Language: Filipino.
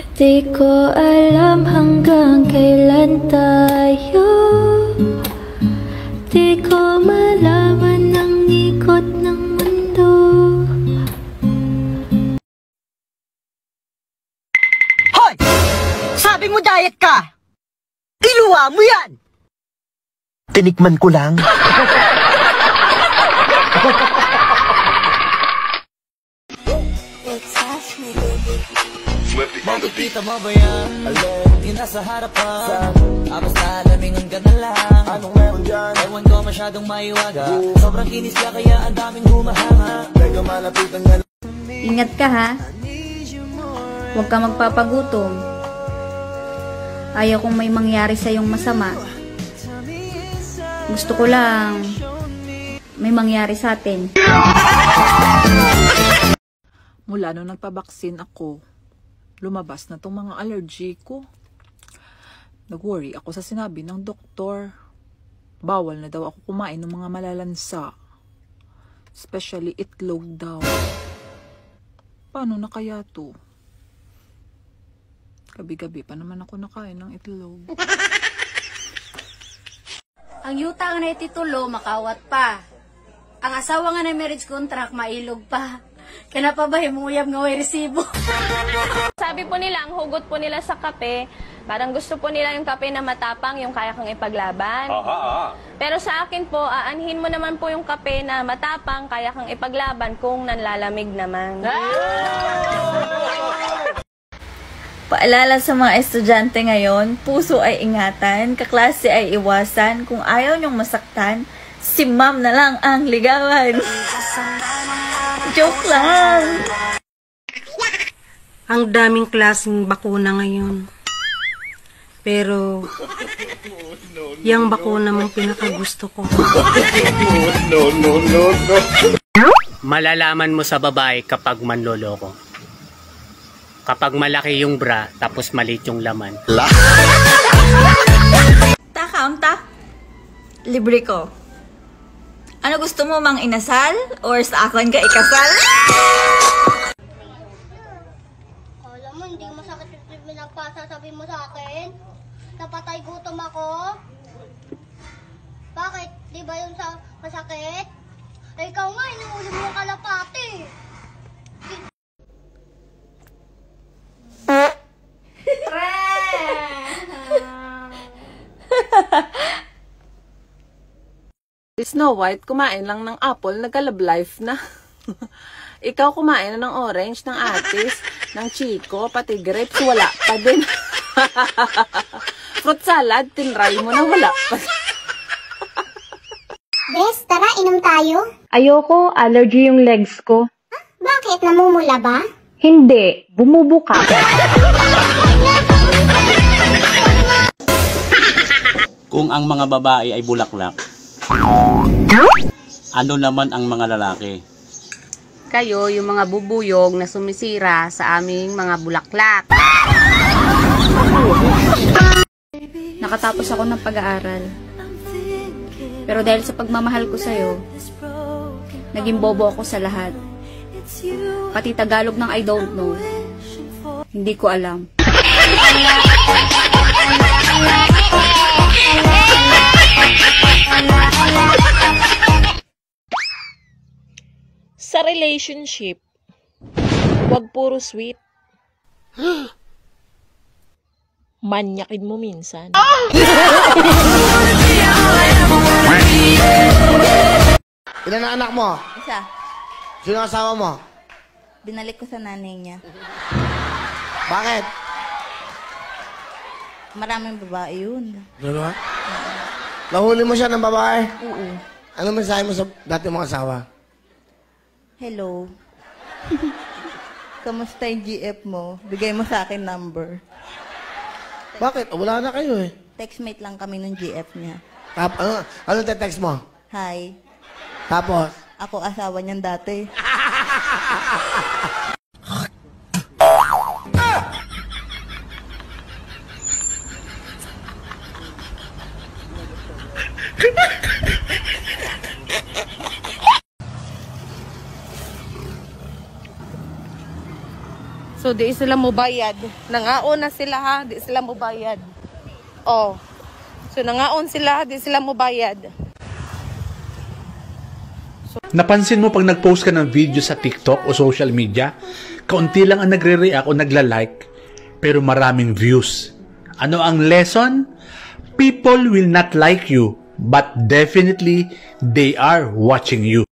Di ko alam hanggang kailan tayo. Di ko malaman ang ikot ng mundo. Hoy! Sabi mo diet ka! Iluwa mo yan! Tinikman ko lang. Makikita mo ba yan? Yung nasa harapan Tapos lalamingan ka na lang. Anong meron dyan? Ewan ko masyadong maiwaga. Sobrang kinis ka kaya ang daming humahanga. Teka malapitan nga. Ingat ka ha. Huwag ka magpapagutom. Ayaw kong may mangyari sa iyong masama. Gusto ko lang may mangyari sa atin. Mula nung nagpabaksin ako, lumabas na tong mga allergy ko. Nag-worry ako sa sinabi ng doktor. Bawal na daw ako kumain ng mga malalansa. Especially itlog daw. Paano na kaya to? Gabi-gabi pa naman ako nakain ng itlog. Ang yuta nga na ititulo, makawat pa. Ang asawa nga na marriage contract, mailog pa. Kaya pa ba himuyab nga way resibo? Sabi po nila, ang hugot po nila sa kape, parang gusto po nila yung kape na matapang, yung kaya kang ipaglaban. Pero sa akin po, aanhin mo naman po yung kape na matapang, kaya kang ipaglaban kung nanlalamig naman. Paalala sa mga estudyante ngayon, puso ay ingatan, kaklase ay iwasan. Kung ayaw niyong masaktan, si ma'am na lang ang ligawan. Joke lang! Ang daming klaseng bakuna ngayon. Pero, yung bakuna mong pinakagusto ko. Malalaman mo sa babae kapag manloloko. Kapag malaki yung bra, tapos maliit yung laman. Ta, libre ko. Ano gusto mo, mang inasal? Or sa akin ka ikasal? Alam mo, hindi masakit yung pinagpasasabi mo sa akin? Napatay gutom ako? Bakit? Di ba yun sa masakit? Eh, ikaw nga, inuuli mo yung kalapati. Snow White, kumain lang ng apple, nag-love life na. Ikaw kumain na ng orange, ng atis, ng chico, pati grapes, wala pa din. Fruit salad, tinry mo na, wala pa. Bes, tara, inom tayo. Ayoko, allergy yung legs ko. Bakit? Namumula ba? Hindi, bumubuka. Kung ang mga babae ay bulaklak, ano naman ang mga lalaki? Kayo, yung mga bubuyog na sumisira sa aming mga bulaklak. Nakatapos ako ng pag-aaral. Pero dahil sa pagmamahal ko sa'yo, naging bobo ako sa lahat. Pati Tagalog ng I don't know. Hindi ko alam. Sa relationship, wag puro sweet. Manyakin mo minsan. Ilan na anak mo? Isa. Sino ang asawa mo? Binalik ko sa nanay niya. Bakit? Maraming babae yun. Diba? Nahuli mo siya ng babae? Oo. Ano mensahe mo sa dati mong asawa? Hello. Kamusta yung GF mo? Bigay mo sa akin number. Bakit? Wala na kayo eh. Textmate lang kami ng GF niya. Ano te-text mo? Hi. Tapos? Ako asawa niyan dati. So, So, di sila mubayad. Nangaon na sila ha, di sila mubayad. Oh. So, nangaon sila, di sila mubayad. Napansin mo pag nag-post ka ng video sa TikTok o social media, kaunti lang ang nagre-react o nagla-like, pero maraming views. Ano ang lesson? People will not like you, but definitely they are watching you.